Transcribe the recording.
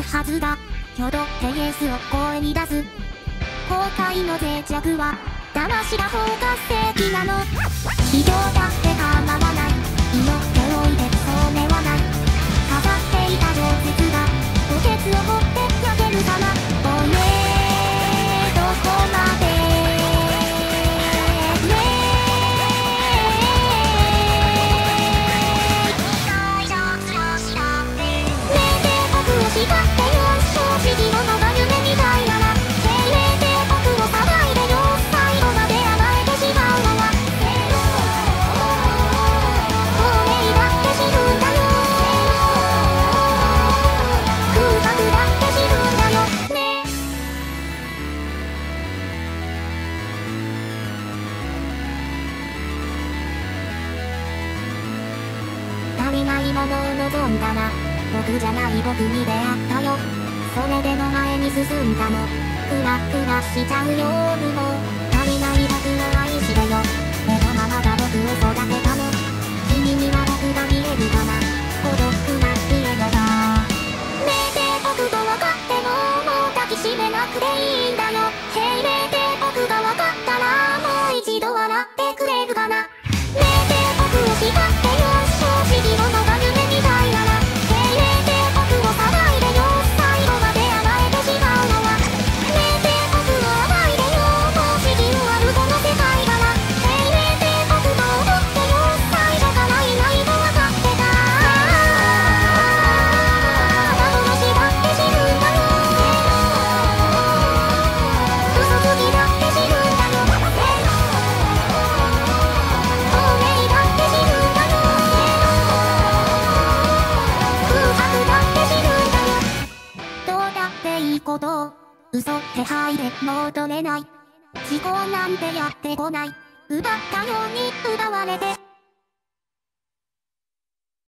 はずだ。挙動でイエスを声に出す。後悔の脆弱は騙した方が正義なの。非常だって構わない。祈っておいてそうではない。飾っていた情熱が墓穴を掘って焼けるかな。おいねーどこまでねえ帝国を叱ってよ正直者が夢みたいなら精霊帝国を騒いでよ最後まで甘えてしまうのは亡命だって死ぬんだよ空白だって死ぬんだよね。足りないものを望んだら僕じゃない僕に出会ったよ。それでも前に進んだの。クラクラしちゃうよもう足りない僕を愛してよ。目のままが僕を育てたの。君には僕が見えるかな。孤独な家のがねえ帝国と分かってももう抱きしめなくていいんだよ。精霊帝国が分かったらもう一度笑ってくれるかな。ねえ帝国を叱ってよ正直者が夢みたいなら精霊帝国を騒いでよ最後まで甘えてしまうのはねえ帝国を甘いでよもう四季終わるこの世界から精霊帝国と思ってよ最初からいないと分かってた幻だって死ぬんだよ嘘つきだって死ぬんだよ亡命だって死ぬんだよ空白だって死ぬんだよ。どうだっていいことを嘘手配で戻れない。思考なんてやってこない。奪ったように奪われて